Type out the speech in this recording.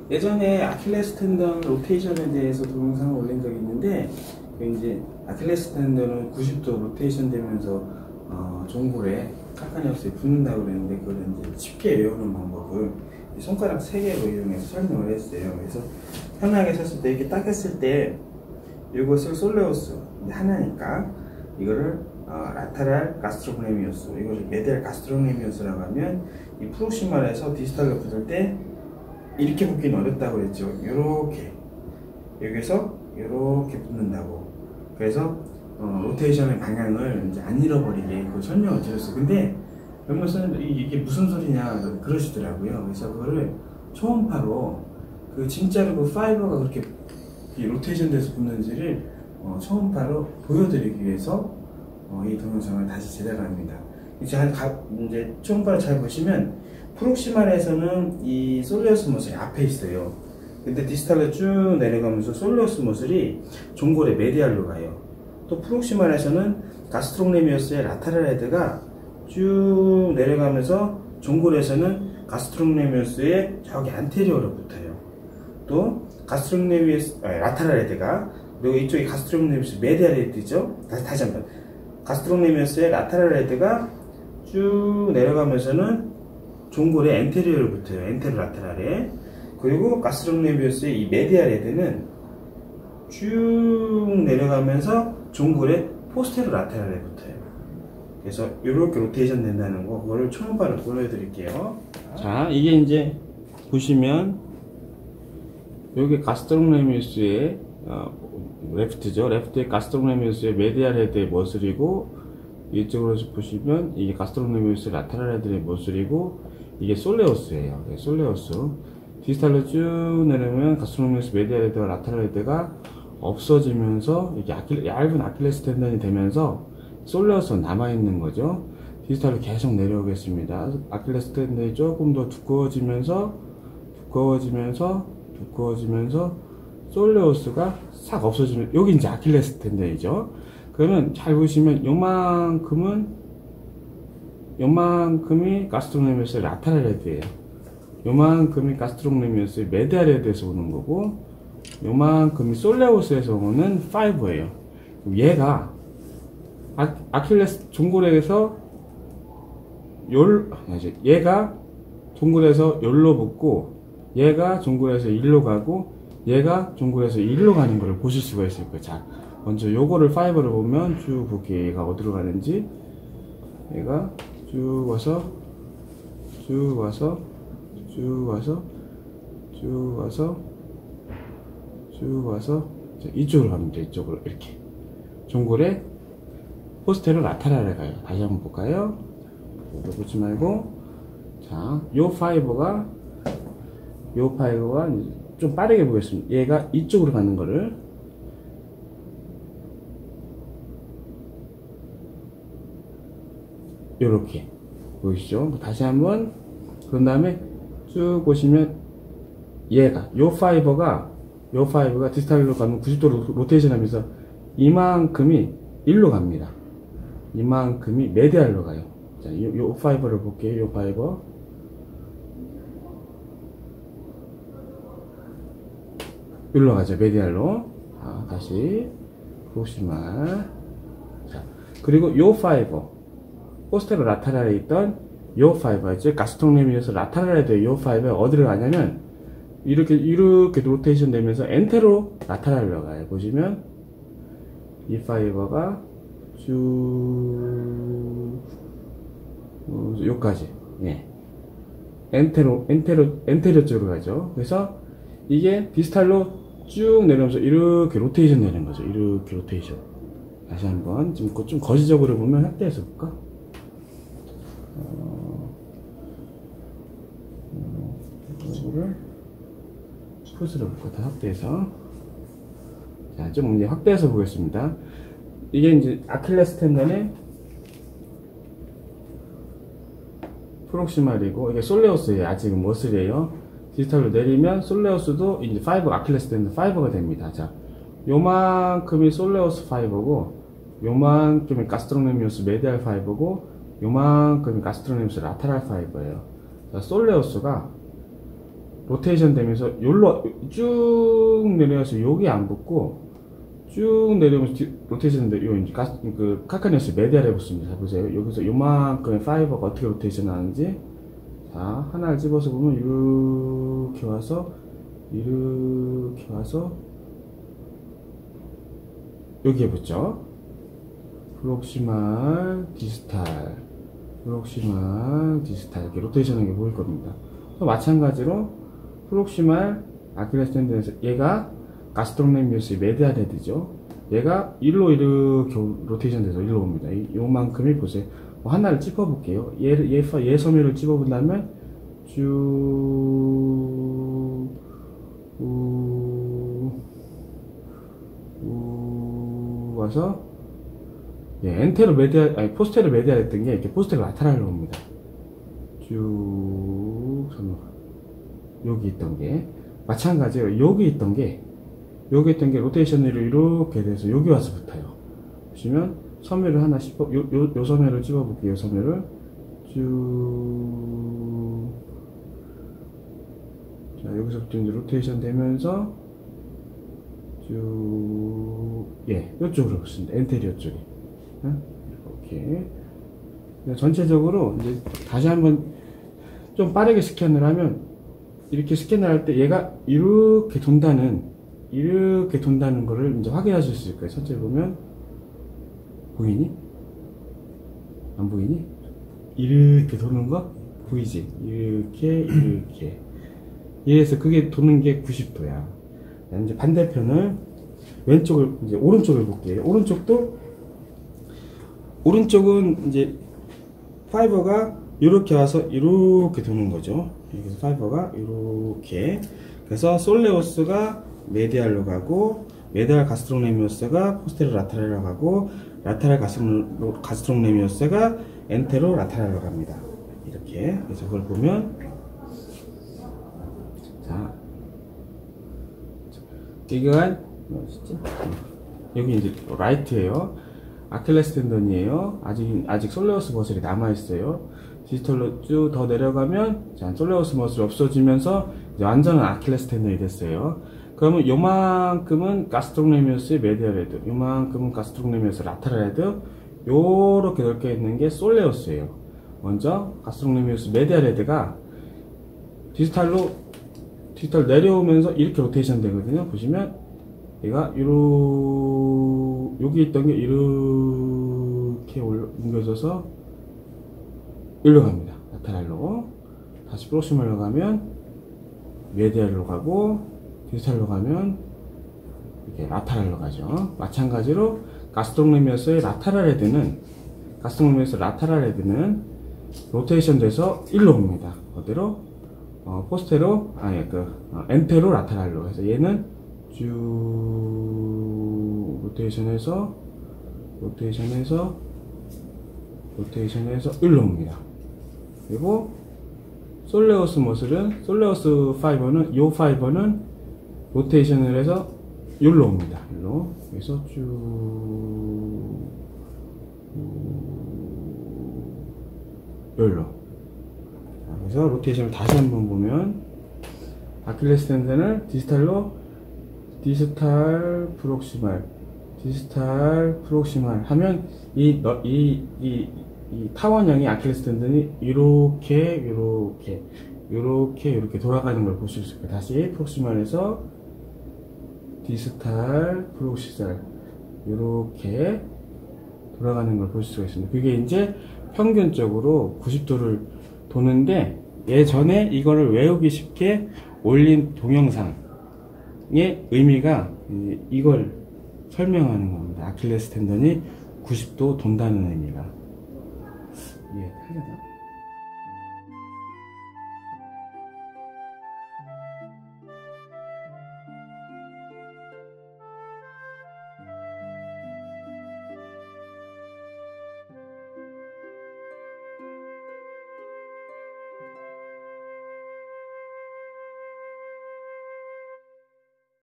예전에 아킬레스 텐던 로테이션에 대해서 동영상을 올린 적이 있는데, 이제 아킬레스 텐던은 90도 로테이션 되면서 종골에 칼카니어스에 붙는다고 그랬는데, 그걸 이제 쉽게 외우는 방법을 손가락 3개로 이용해서 설명을 했어요. 그래서 편하게 쳤을 때, 이렇게 딱 했을 때 이것을 솔레오스 하나니까 이거를 라테랄 가스트로그네미우스, 이걸 메디알 가스트로그네미우스라고 하면, 이 프록시말에서 디스탈로 붙을 때 이렇게 붙기는 어렵다고 그랬죠. 요렇게 여기서 요렇게 붙는다고. 그래서 로테이션의 방향을 이제 안 잃어버리게 그 설명을 드렸어요. 근데 몇몇 선생님들이 이게 무슨 소리냐 그러시더라고요. 그래서 그거를 초음파로 그 진짜로 그 파이버가 그렇게 로테이션 돼서 붙는지를 초음파로 보여드리기 위해서 이 동영상을 다시 제작합니다. 이제 초음파를 잘 보시면 프록시말에서는 이 솔레오스 머슬이 앞에 있어요. 근데 디스탈로 쭉 내려가면서 솔레오스 머슬이 종골의 메디알로 가요. 또 프록시말에서는 가스트로그네미우스의 라테랄 헤드가 쭉 내려가면서 종골에서는 가스트로그네미우스의 저기 안테리어로 붙어요. 또 가스트로그네미우스 라테랄 헤드가, 그리고 이쪽이 가스트로그네미우스 메디알 헤드죠. 다시 한번, 가스트로그네미우스의 라테랄 헤드가 쭉 내려가면서는 종골에 엔테리어로 붙어요. 엔테로 라테랄에. 그리고 가스트로그네미우스의 이 메디알 헤드는 쭉 내려가면서 종골에 포스테로 라테랄에 붙어요. 그래서 이렇게 로테이션 된다는 거, 그거를 초음파로 보여드릴게요. 자, 이게 이제 보시면 여기 가스트로그네미우스의 레프트죠. 레프트의 가스트로그네미우스의 메디알 헤드의 머슬이고, 이쪽으로 보시면 이게 가스트로그네미우스 라테랄 헤드의 머슬이고, 이게 솔레오스예요. 솔레오스. 디스탈로 쭉 내려면 가스트로그네미우스 메디알 헤드와 라테랄 헤드가 없어지면서 이게 얇은 아킬레스 텐던이 되면서 솔레오스는 남아있는 거죠. 디스탈로 계속 내려오겠습니다. 아킬레스 텐던이 조금 더 두꺼워지면서 솔레오스가 싹 없어지면, 여기 이제 아킬레스 텐던이죠. 그러면 잘 보시면 요만큼이 가스트로그네미우스의 라테랄 헤드예요. 요만큼이 가스트로그네미우스의 메디알 헤드에서 오는 거고, 요만큼이 솔레오스에서 오는 파이버예요. 얘가 아킬레스 종골에서 얘가 종골에서 열로 붙고, 얘가 종골에서 일로 가고, 얘가 종골에서 일로 가는 것을 보실 수가 있을 거예요. 자, 먼저 요거를 파이버를 보면 쭉 볼게요. 얘가 어디로 가는지. 얘가 쭉 와서 이쪽으로 갑니다. 이쪽으로 이렇게 종골에 포스테로 라테랄에 가요. 다시 한번 볼까요? 보지 말고, 자, 요 파이버가 좀 빠르게 보겠습니다. 얘가 이쪽으로 가는 거를 요렇게 보이시죠? 다시 한번, 그런 다음에 쭉 보시면 얘가 요 파이버가 디스탈로 가면 90도 로테이션 하면서 이만큼이 일로 갑니다. 이만큼이 메디알로 가요. 자, 요 파이버를 볼게요. 요 파이버 일로 가죠. 메디알로. 다시 프록시말. 자, 그리고 요 파이버, 포스테로 라테랄에 있던 요 파이버, 즉 가스트로그네미우스 라테랄에 있던 요 파이버 어디로 가냐면 이렇게 로테이션 되면서 엔테로 라테랄로 가요. 보시면 이 파이버가 쭉 요까지, 예, 엔테로 쪽으로 가죠. 그래서 이게 디스탈로 쭉 내려오면서 이렇게 로테이션 되는 거죠. 이렇게 로테이션. 다시 한번 좀 거시적으로 보면 확대해서 볼까? 이거를 풋으로 볼까? 다 확대해서. 자, 좀 이제 확대해서 보겠습니다. 이게 이제 아킬레스 텐던의 프록시말이고, 이게 솔레오스예요. 아직은 머슬이에요. 디스탈로 내리면 솔레오스도 이제 아킬레스 텐던 파이버가 됩니다. 자, 요만큼이 솔레오스 파이버고, 요만큼이 가스트로그네미우스 메디알 파이버고, 요만큼이 가스트로그네미우스 라테랄 파이버예요. 자, 솔레오스가 로테이션 되면서 요로 쭉 내려와서 여기 안 붙고 쭉 내려오면서 로테이션 되는데 요 이제 그 카카니어스 메디아를 해봤습니다. 자, 보세요. 여기서 요만큼의 파이버가 어떻게 로테이션 하는지. 자, 하나를 집어서 보면 이렇게 와서 여기에 붙죠. 프록시말 디스탈 이렇게 로테이션 하는 게 보일 겁니다. 또 마찬가지로 프록시말 아킬레스 텐던에서 얘가 가스트로네미우스의 메디al 헤드죠. 얘가 일로 이렇게 로테이션 돼서 일로 옵니다. 요만큼이 보세요. 하나를 찝어 볼게요. 얘 섬유를 찝어 본다면 쭉 와서 엔테로 메디al, 아니 포스테로 메디al 했던 게 이렇게 포스테로 라테랄로 옵니다. 쭉 여기 있던 게 마찬가지로 여기 있던 게 로테이션으로 이렇게 돼서 여기 와서 붙어요. 보시면 섬유를 하나 씹어 요 섬유를 찝어 볼게요. 요 섬유를 쭉 자, 여기서부터 이제 로테이션 되면서 쭉 이쪽으로 붙습니다. 엔테리어 쪽에 이렇게 전체적으로 이제 다시 한번 좀 빠르게 스캔을 하면 이렇게 스캔을 할 때 얘가 이렇게 돈다는 거를 이제 확인하실 수 있을 거예요. 첫째 보면 보이니? 안 보이니? 이렇게 도는 거 보이지? 이렇게 이래서 그게 도는 게 90도야. 이제 반대편을 이제 오른쪽을 볼게요. 오른쪽은 이제 파이버가 이렇게 와서 이렇게 도는 거죠. 여기서 파이버가 이렇게. 그래서 솔레오스가 메디알로 가고, 메디알 가스트로네미오스가 포스테로 라테랄로 가고, 라테랄 가스트로네미오스가 엔테로 라테랄로 갑니다. 이렇게. 그래서 그걸 보면, 자, 이건 뭐였지? 여기 이제 라이트예요. 아킬레스 텐던이에요. 아직 솔레오스 머슬이 남아 있어요. 디지털로 쭉 더 내려가면 자, 솔레오스 머슬이 없어지면서 이제 완전한 아킬레스 텐던이 됐어요. 그러면 요만큼은 가스트로네미우스의 메디al 헤드, 요만큼은 가스트로네미우스 라테랄 헤드, 요렇게 넓게 있는 게 솔레오스예요. 먼저 가스트로네미우스 메디al 헤드가 디지털 내려오면서 이렇게 로테이션 되거든요. 보시면 얘가 여기 있던 게 이렇게 옮겨져서 일로 갑니다. 라테랄로. 다시 프록시말로 가면 메디알로 가고, 디지털로 가면 이렇게 라테랄로 가죠. 마찬가지로 가스트로네미우스의 라테랄 헤드는 로테이션 돼서 일로 옵니다. 어디로? 엔테로 라테랄로 해서 얘는 쭉 로테이션해서 일로 옵니다. 그리고 솔레오스 파이버는 요 파이버는 로테이션을 해서 일로 옵니다. 그래서 쭉 일로. 그래서 로테이션을 다시 한번 보면 아킬레스 텐던을 디스탈 프록시말 하면 이 타원형의 아킬레스 텐던이 이렇게 돌아가는 걸 보실 수 있어요. 다시 프록시말에서 디스탈 프록시말 이렇게 돌아가는 걸 보실 수가 있습니다. 그게 이제 평균적으로 90도를 도는데 예전에 이거를 외우기 쉽게 올린 동영상의 의미가 이걸 설명하는 겁니다. 아킬레스 텐던이 90도 돈다는 의미가. 예, 하려나?